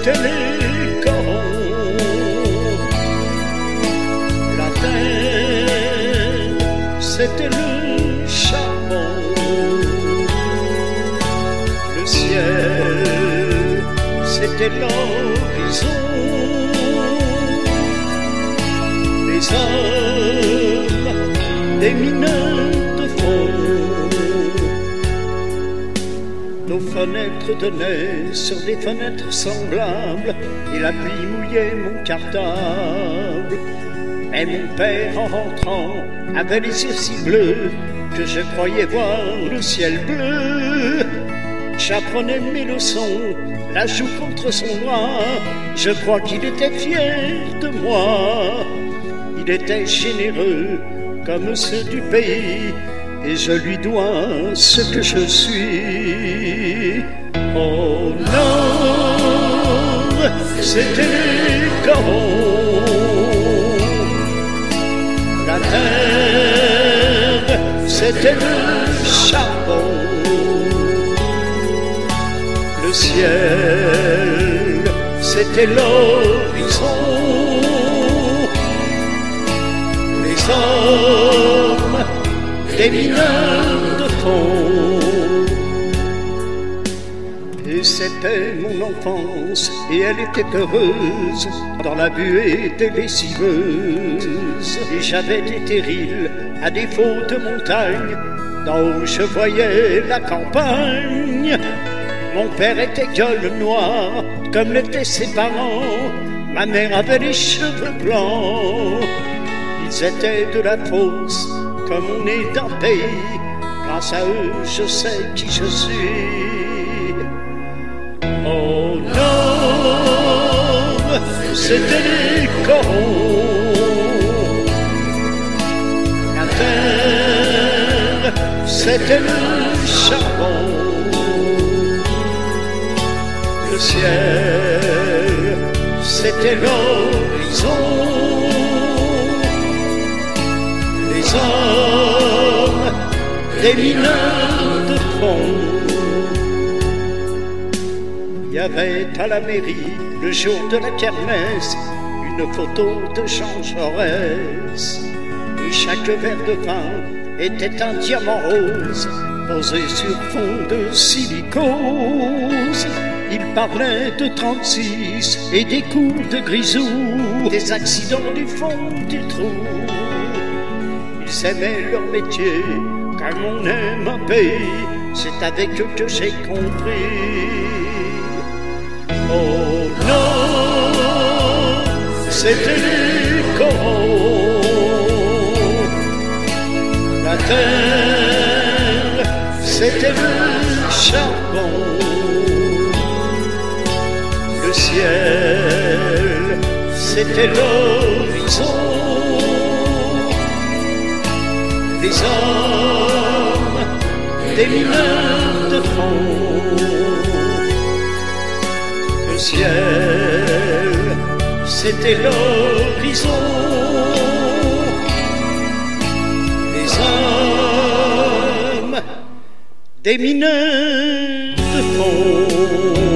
C'étaient les corons, la terre, c'était le charbon, le ciel, c'était l'horizon, les hommes, des mineurs de fond. Nos fenêtres donnaient sur des fenêtres semblables, et la pluie mouillait mon cartable. Mais mon père, en rentrant, avait les yeux si bleus que je croyais voir le ciel bleu. J'apprenais mes leçons, la joue contre son bras. Je crois qu'il était fier de moi. Il était généreux comme ceux du pays, et je lui dois ce que je suis. Oh non, c'était les corons, la terre, c'était le charbon, le ciel, c'était l'horizon, les hommes, des mineurs de fond. Et c'était mon enfance, et elle était heureuse dans la buée des lessiveuses. Et j'avais des terrils à défaut de montagne, d'en haut je voyais la campagne. Mon père était gueule noire, comme l'étaient ses parents. Ma mère avait les cheveux blancs. Ils étaient de la fosse, comme on est d'un pays. Grâce à eux, je sais qui je suis. Oh non, c'était les corons, la terre, c'était le charbon, le ciel, c'était l'horizon, les hommes, des mineurs de fond. Il y avait à la mairie, le jour de la kermesse, une photo de Jean Jaurès. Et chaque verre de vin était un diamant rose, posé sur fond de silicose. Il parlait de 36 et des coups de grisou, des accidents du fond du trou. Ils aimaient leur métier, comme on aime un pays, c'est avec eux que j'ai compris. Oh non, c'était les corons, la terre, c'était le charbon, le ciel, c'était l'horizon, les hommes, des mineurs de fond. Le ciel, c'était l'horizon, les hommes, des mineurs de fond.